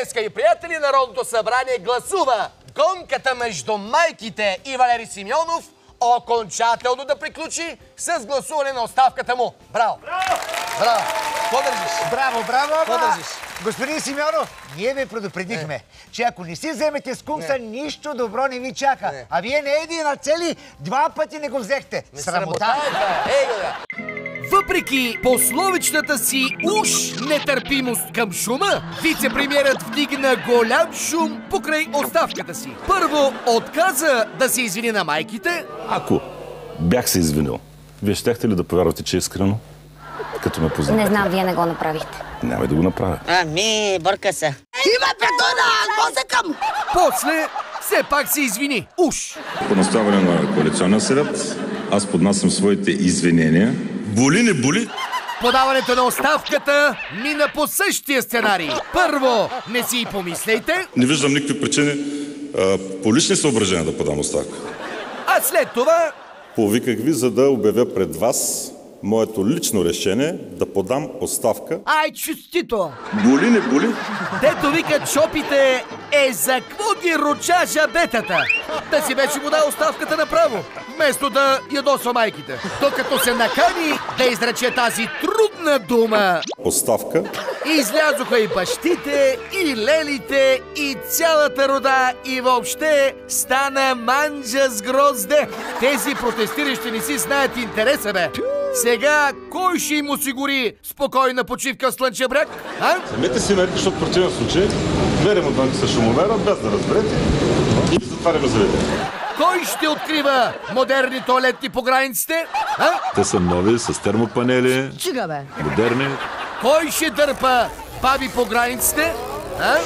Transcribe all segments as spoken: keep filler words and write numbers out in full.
скъпи приятели, Народното събрание гласува гонката между майките и Валери Симеонов окончателно да приключи с гласуване на оставката му. Браво! Браво! Браво! Какво държиш? Браво, браво! Какво държиш? Господин Симеонов, ние ви предупредихме, не. че ако не си вземете скункса, не. нищо добро не ви чака. Не. А вие не един, а цели два пъти не го взехте. Не Срамота! Ей, да. Въпреки пословичната си уж нетърпимост към шума, вице-премиерът вдигна голям шум покрай оставката си. Първо отказа да се извини на майките. Ако бях се извинил, вие щяхте ли да повярвате, че е искрено? Като ме познавате. Не знам, вие не го направихте. Няма да го направя. Ами, бърка се. Има петона, мозъкъм! После все пак се извини. Уж! По наставане на коалиционния съвет, аз поднасям своите извинения. Боли не боли? Подаването на оставката мина по същия сценарий. Първо, не си и помислейте. Не виждам никакви причини а, по лични съображения да подам оставка. А след това... Повиках ви, за да обявя пред вас моето лично решение да подам оставка. Ай, честито! Боли не боли? Дето викат шопите, е за какво ги руча жабетата? Да си беше му дал оставката направо, вместо да ядосва майките. Докато се накани да изрече тази трудна дума. Оставка. Излязоха и бащите, и лелите, и цялата рода, и въобще стана манджа с грозде. Тези протестиращи не си знаят интереса, бе. Сега кой ще им осигури спокойна почивка в Слънчев бряг? А? Вземете си мерки, защото в противен случай гледам отвън с шумомера, без да разберете и ви затваряме заведение. Кой ще открива модерни тоалетни по границите? А? Те са нови, с термопанели, Чига, бе. модерни. Кой ще дърпа баби по границите? А?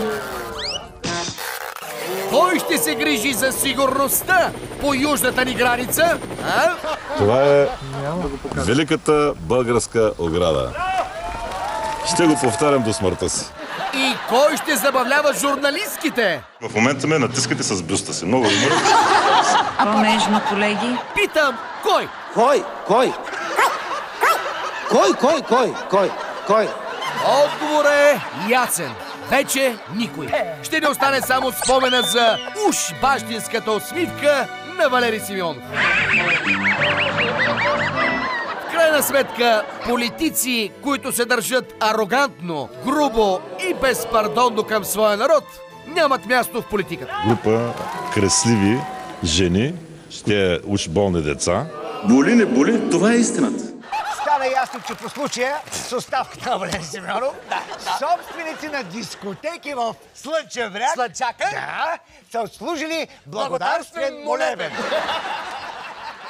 Кой ще се грижи за сигурността по южната ни граница? А? Това е великата българска ограда. Ще го повтарям до смъртта си. И кой ще забавлява журналистките? В момента ме натискате с бюста си. Много ви моля. По-нежно, колеги. Питам, кой? Кой? Кой? Кой, кой, кой, кой, кой? Отговор е ясен. Вече никой. Ще ни остане само спомена за уж бащинската усмивка на Валери Симеонов. В крайна сметка, политици, които се държат арогантно, грубо и безпардонно към своя народ, нямат място в политиката. Група кресливи жени, ще уж болни деца. Боли, не боли, това е истината. Стана ясно, че по случая с оставката на Валери Симеонов, да, да. собственици на дискотеки в Слънчев бряг, Слънчака? да, са отслужили благодарствен молебен.